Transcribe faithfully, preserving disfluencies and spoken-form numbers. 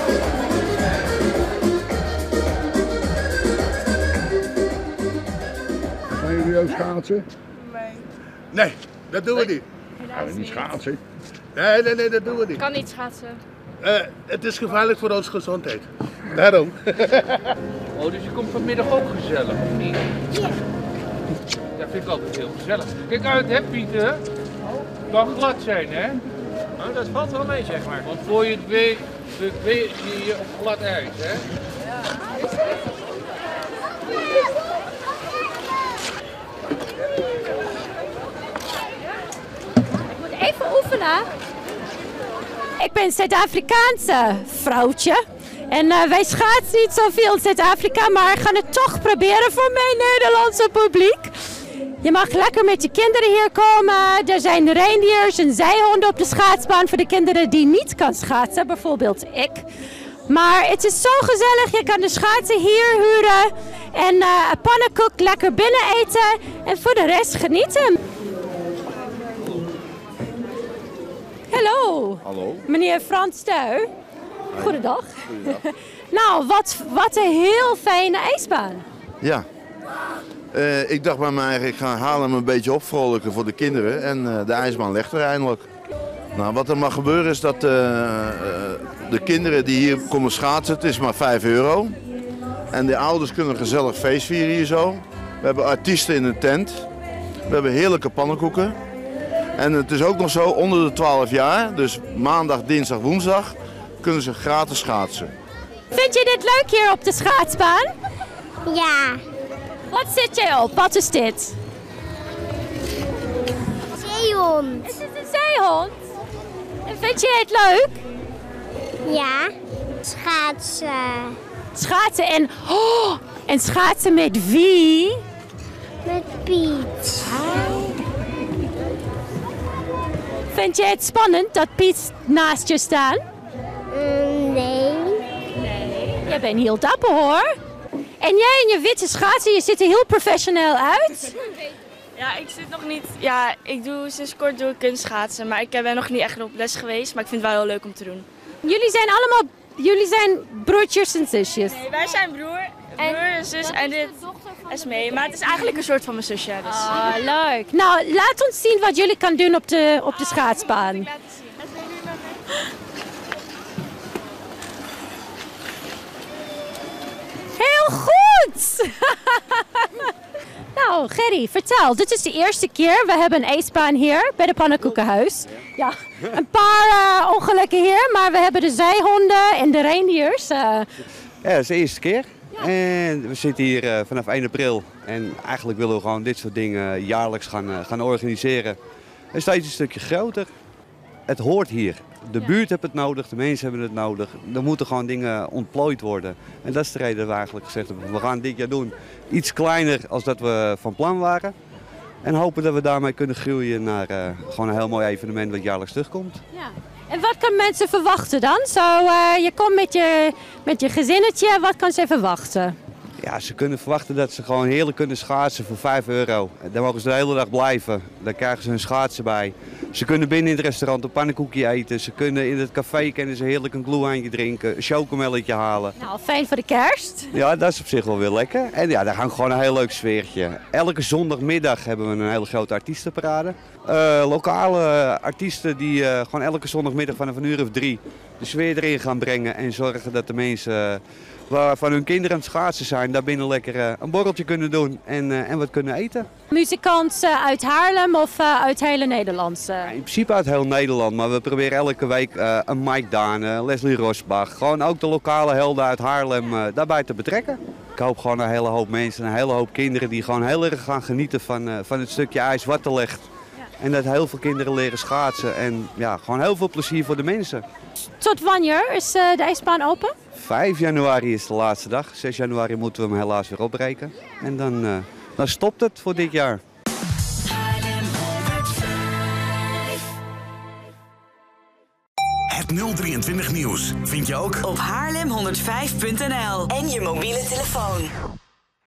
Gaan jullie ook schaatsen? Nee. Nee, dat doen we niet. Gaan we niet schaatsen? Nee, nee, nee, dat doen we niet. Ik kan niet schaatsen. Uh, het is gevaarlijk voor onze gezondheid. Daarom. Oh, dus je komt vanmiddag ook gezellig, of niet? Ja. Dat vind ik altijd heel gezellig. Kijk uit, hè, Pieter? Het kan glad zijn, hè? Nou, dat valt wel mee, zeg maar. Want voor je het weet, beweeg je je op glad ijs, hè? Ja. Ik moet even oefenen. Ik ben Zuid-Afrikaanse vrouwtje. En uh, wij schaatsen niet zoveel in Zuid-Afrika, maar gaan het toch proberen voor mijn Nederlandse publiek. Je mag lekker met je kinderen hier komen. Er zijn reindeers en zijhonden op de schaatsbaan voor de kinderen die niet kan schaatsen, bijvoorbeeld ik. Maar het is zo gezellig, je kan de schaatsen hier huren en uh, een pannenkoek lekker binnen eten en voor de rest genieten. Hallo. Hallo. Meneer Frans Stuy. Goedendag. Goedendag. Nou, wat, wat een heel fijne ijsbaan. Ja. Uh, ik dacht bij mij, ik ga Haarlem een beetje opvrolijken voor de kinderen en uh, de ijsbaan legt er eindelijk. Nou, wat er mag gebeuren is dat uh, uh, de kinderen die hier komen schaatsen, het is maar vijf euro. En de ouders kunnen gezellig feest vieren hier zo. We hebben artiesten in de tent. We hebben heerlijke pannenkoeken. En het is ook nog zo, onder de twaalf jaar, dus maandag, dinsdag, woensdag, kunnen ze gratis schaatsen. Vind je dit leuk hier op de schaatsbaan? Ja. Wat zit jij op? Wat is dit? Zeehond. Is het een zeehond? En vind je het leuk? Ja. Schaatsen. Schaatsen en... Oh, en schaatsen met wie? Met Piet. Vind je het spannend dat Piet naast je staat? Mm, nee. Nee. Jij bent heel dapper hoor. En jij in je witte schaatsen, je ziet er heel professioneel uit. Ja, ik zit nog niet... Ja, ik doe sinds kort doe ik kunstschaatsen, maar ik ben nog niet echt op les geweest. Maar ik vind het wel heel leuk om te doen. Jullie zijn allemaal... Jullie zijn broertjes en zusjes. Nee, wij zijn broer, broer en zus en dit is mee. Maar het is eigenlijk een soort van mijn zusje. Dus. Ah, leuk. Nou, laat ons zien wat jullie kan doen op de, op de schaatsbaan. Ik laat het zien. Heel goed! Nou, Gerry, vertel. Dit is de eerste keer. We hebben een ijsbaan hier bij de Pannenkoekenhuis. Ja, een paar uh, ongelukken hier, maar we hebben de zijhonden en de reindeers. Uh... Ja, dat is de eerste keer. Ja. En we zitten hier uh, vanaf één april. En eigenlijk willen we gewoon dit soort dingen jaarlijks gaan, uh, gaan organiseren. En steeds een stukje groter. Het hoort hier. De buurt heeft het nodig, de mensen hebben het nodig. Er moeten gewoon dingen ontplooid worden. En dat is de reden dat we eigenlijk gezegd hebben, we gaan dit jaar doen iets kleiner als dat we van plan waren. En hopen dat we daarmee kunnen groeien naar uh, gewoon een heel mooi evenement wat jaarlijks terugkomt. Ja. En wat kan mensen verwachten dan? Zo, uh, je komt met je, met je gezinnetje, wat kan ze verwachten? Ja, ze kunnen verwachten dat ze gewoon heerlijk kunnen schaatsen voor vijf euro. Daar mogen ze de hele dag blijven. Daar krijgen ze hun schaatsen bij. Ze kunnen binnen in het restaurant een pannenkoekje eten. Ze kunnen in het café kunnen ze heerlijk een glühweintje drinken, een chocomelletje halen. Nou, fijn voor de kerst. Ja, dat is op zich wel weer lekker. En ja, daar hangt gewoon een heel leuk sfeertje. Elke zondagmiddag hebben we een hele grote artiestenparade. Uh, lokale artiesten die uh, gewoon elke zondagmiddag vanaf een uur of drie de sfeer erin gaan brengen en zorgen dat de mensen... Uh, waarvan hun kinderen aan het schaatsen zijn, daar binnen lekker uh, een borreltje kunnen doen en, uh, en wat kunnen eten. Muzikanten uit Haarlem of uh, uit hele Nederland? Uh? Ja, in principe uit heel Nederland, maar we proberen elke week uh, een Mike Dane, Leslie Rosbach, gewoon ook de lokale helden uit Haarlem uh, daarbij te betrekken. Ik hoop gewoon een hele hoop mensen, een hele hoop kinderen die gewoon heel erg gaan genieten van, uh, van het stukje ijs wat er ligt. En dat heel veel kinderen leren schaatsen en ja, gewoon heel veel plezier voor de mensen. Tot wanneer is uh, de ijsbaan open? vijf januari is de laatste dag. zes januari moeten we hem helaas weer opbreken. En dan, uh, dan stopt het voor dit jaar. Het nul drieëntwintig nieuws vind je ook op haarlem honderdvijf punt n l en je mobiele telefoon.